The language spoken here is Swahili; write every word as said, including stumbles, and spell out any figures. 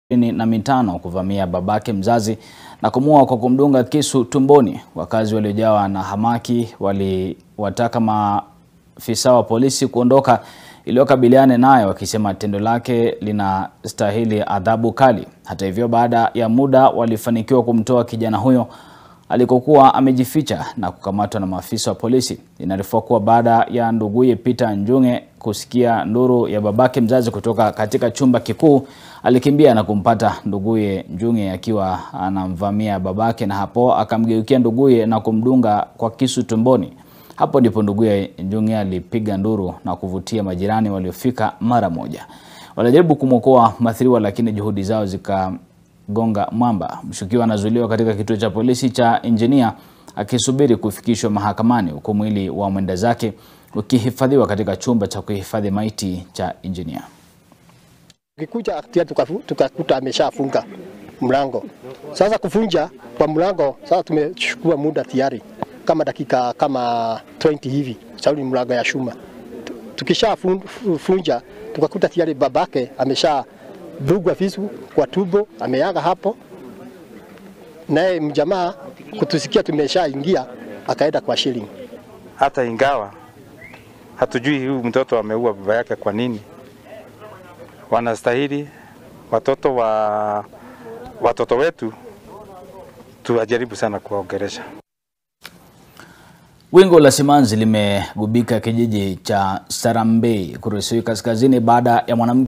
na mitano kuvamia babake mzazi na kumuua kwa kumdunga kisu tumboni. Wakazi waliojawa na hamaki waliwataka maafisa wa polisi kuondoka ili wakabiliane naye, wakisema tendo lake linastahili adhabu kali. Hata hivyo, baada ya muda walifanikiwa kumtoa kijana huyo alikokuwa amejificha na kukamatwa na maafisa wa polisi. Inaarifiwa kuwa baada ya nduguye Peter Njunge kusikia nduru ya babake mzazi kutoka katika chumba kikuu, alikimbia na kumpata nduguye Njunge akiwa anamvamia babake, na hapo akamgeukia nduguye na kumdunga kwa kisu tumboni. Hapo ndipo nduguye Njunge alipiga nduru na kuvutia majirani waliofika mara moja. Walijaribu kumwokoa mwathiriwa, lakini juhudi zao zikagonga mwamba. Mshukiwa anazuiliwa katika kituo cha polisi cha Injinia akisubiri kufikishwa mahakamani, huku mwili wa mwenda zake ukihifadhiwa katika chumba cha kuhifadhi maiti cha Injinia. Tukikuja atia tukakuta ameshafunga mlango. Sasa kufunja kwa mlango, sasa tumechukua muda tayari kama dakika kama ishirini hivi. Sauli mlango ya shuma. Tukishafunja tukakuta tayari babake amesha dugwa visu kwa tumbo, ameaga hapo. Naye mjamaa kutusikia tumeshaingia akaenda kwa shilling. Hata ingawa hatujui huyu mtoto ameua baba yake kwa nini, wanastahili watoto wa watoto wetu tuwajaribu sana kuwaongelesha. Wingu la simanzi limegubika kijiji cha Sarambei, Kuresoi kaskazini, baada ya mwanamke